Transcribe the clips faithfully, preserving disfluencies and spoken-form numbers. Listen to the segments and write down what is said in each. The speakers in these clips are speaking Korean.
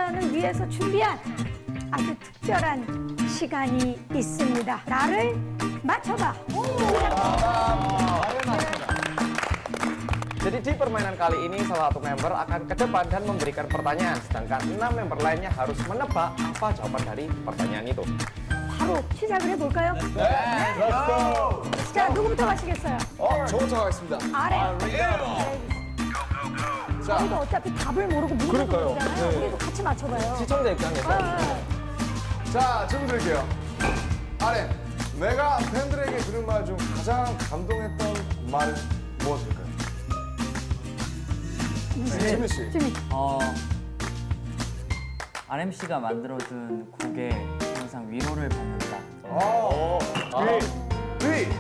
사연을 위해서 준비한 아주 특별한 시간이 있습니다. 나를 맞춰봐. Jadi di permainan kali ini salah satu member akan ke depan dan memberikan pertanyaan, sedangkan enam member lainnya harus menebak apa jawaban dari pertanyaan itu. 바로 시작을 해볼까요? 네, let's go. 자, 누구부터 가시겠어요? 어, 저부터 가겠습니다. 아래. 자, 저희도 어차피 답을 모르고 문제도 그러니까요. 모르잖아요. 네. 우리도 같이 맞춰봐요. 시청자 입장에서. 아, 자, 질문 드릴게요. 아래, 내가 팬들에게 들은 말 중 가장 감동했던 말은 무엇일까요? 네, 지민 씨. 지민. 어, 알엠씨가 만들어준 곡에 항상 위로를 받는다. 어, 위, 위.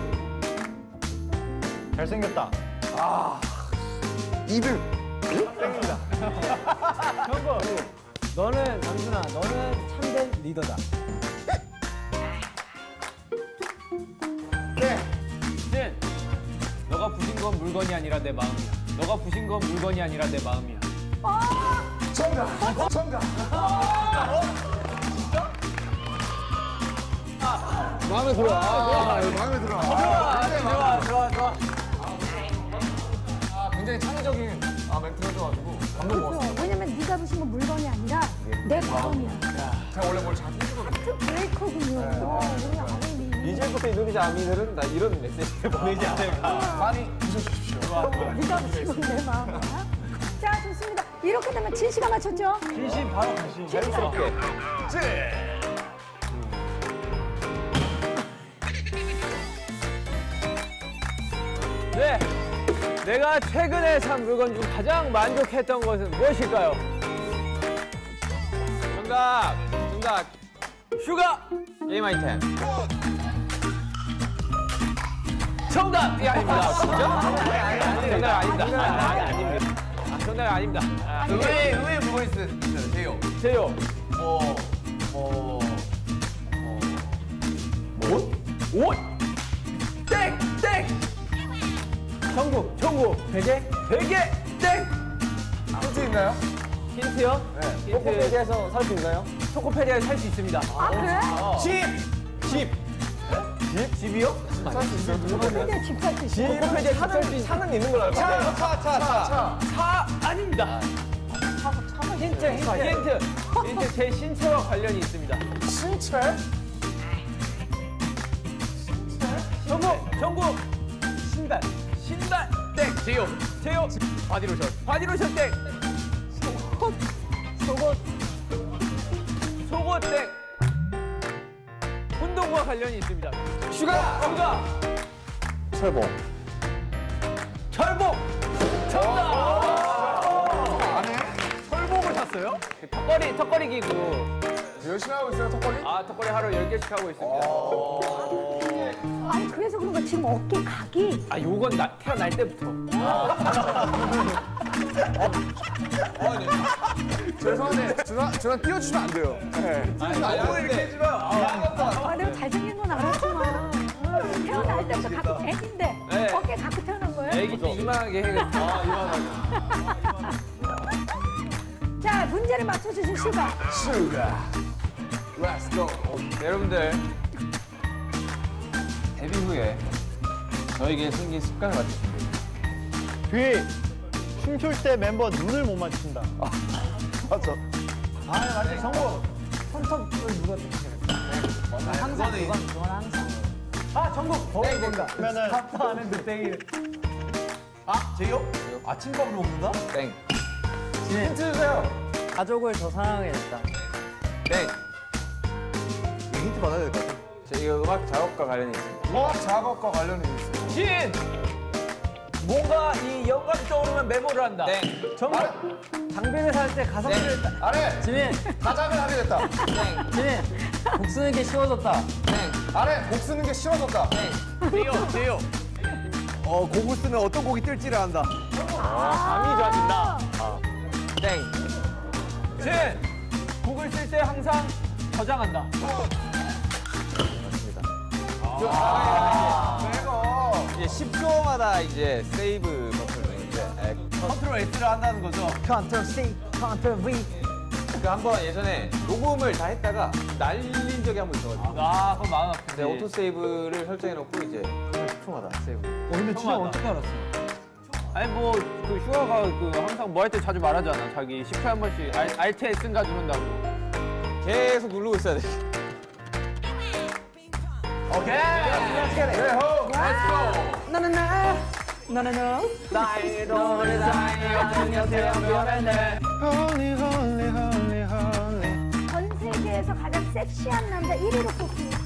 잘생겼다. 이들. 형거 너는 남준아 너는 참된 리더다. 네. 진 너가 부신 건 물건이 아니라 내 마음이야. 너가 부신 건 물건이 아니라 내 마음이야. 정답. 정답. 마음에 들어. 아, 마음에 들어. 아, 좋아 좋아 좋아. 아, 굉장히 창의적인 아, 멘트 해줘가지고 감동 먹었어요. 그렇죠. 왜냐면 네가 부신 건 물건이 아니라 내 마음이야. 제가 원래 뭘 잘 해주거든요. 하트 브레이커군요. 어, 우리 아버님. 이제부터 인도네시아 아미들은 다 이런 메시지를 보내지 않을까. 많이 웃어주십시오. 네가 부신 건 내 마음이야. 자, 좋습니다. 이렇게 되면 진 씨가 맞췄죠? 진심 바로 가시. 자연스럽게. 네. 내가 최근에 산 물건 중 가장 만족했던 것은 무엇일까요? 정답. 정답. 슈가. 게임 아이템. 정답. 이 아닙니다. 진짜? 정답 아닙니다. 아니, 아닙니다. 아, 정답 아닙니다. 아, 의외의, 의외의 물건이 있어요. 제요. 제요. 어, 어, 옷. 땡. 땡. 정국. 정국. 베개. 베개. 땡. 힌트 있나요? 힌트요? 네. 코코페디에서 살 수 있나요? 초코페디아에 살 수 있습니다. 아, 그래? 집! 집! 집? 집이요? 살수 있어요. 근데 집살 수 있어. 초코페디아에 차는, 차는 있는 걸로 알고 있어요. 차, 차, 차, 차. 차 아닙니다. 힌트, 힌트. 힌트. 힌트. 제 신체와 관련이 있습니다. 신체? 정국! 정국! 신발. 신발! 땡! 제요! 제요! 바디로션. 바디로션 땡! 속옷. 속옷. 속옷 땡! 운동과 관련이 있습니다. 슈가! 슈가! 철봉. 철봉! 정답! 안에? 철봉을 샀어요? 턱걸이, 턱걸이 기구. 열심히 하고 있어요, 턱걸이? 아, 턱걸이 하루 열 개씩 하고 있습니다. 아니, 그래서 그런가 지금 어깨 각이. 아, 요건 나, 태어날 때부터. 죄송한데, 죄송, 죄송 띄워주시면 안 돼요. 네. 아, 이렇게 해주면. 아, 내가 잘생긴 건 알았지만. 어, 태어날 때부터 각이 애긴데. 네. 어깨 각이 태어난 거예요? 애기 때 이만하게 해가지고. 아, 이만하게. 자, 문제를 맞춰주실 슈가. 슈가. Let's go. 네, 여러분들 데뷔 후에 저에게 생긴 습관을 가지고 뒤 춤출 때 멤버 눈을 못 맞춘다. 맞죠? 아 맞지 성공. 항상 그건, 그건 항상. 아, 전국 거기 된다. 그러면은 밥도 안 했는데 땡이. 아, 제요? 아침밥을 먹는다? 땡. 힌트 주세요. 가족을 더 사랑하게 됐다. 땡. 힌트 받아야 될 것 같아요. 제 이거 음악 작업과 관련이 있습니다. 음악 작업과 관련이 있어요. 진! 뭔가 이 영감이 떠오르면 메모를 한다. 땡. 전국 당근에 살 때 가성비를. 따- 아래! 지민! 가작을 하게 됐다. 땡. 지민! 곡 쓰는 게 쉬워졌다. 땡. 아래! 곡 쓰는 게 쉬워졌다. 제요, 제요. 어, 곡을 쓰면 어떤 곡이 뜰지를 안다. 감이 좋아진다. 땡. 진! 곡을 쓸 때 항상 저장한다. 이거. 이제 십 초마다 이제 세이브 버튼을 이제 컨트롤 S를 한다는 거죠. 컨트롤 C, 컨트롤 V. 그 한번 예전에 녹음을 다 했다가 날린 적이 한 번 있어가지고. 아, 그럼 마음 아프지. 네, 오토 세이브를 설정해놓고 이제 집중하다 세이브. 어, 근데 진짜 어떻게 알았어요? 아니 뭐 그 슈아가 그 항상 뭐 할 때 자주 말하잖아. 자기 십 회 한 번씩 알, 알트 S인가 누른다고. 계속 누르고 있어야 돼. 오케이. 나나나 나나나 나의 노래 나의 어떤 태양별에 Holy, holy, holy, holy. 전 세계에서 가장 섹시한 남자 일 위로 꼽힌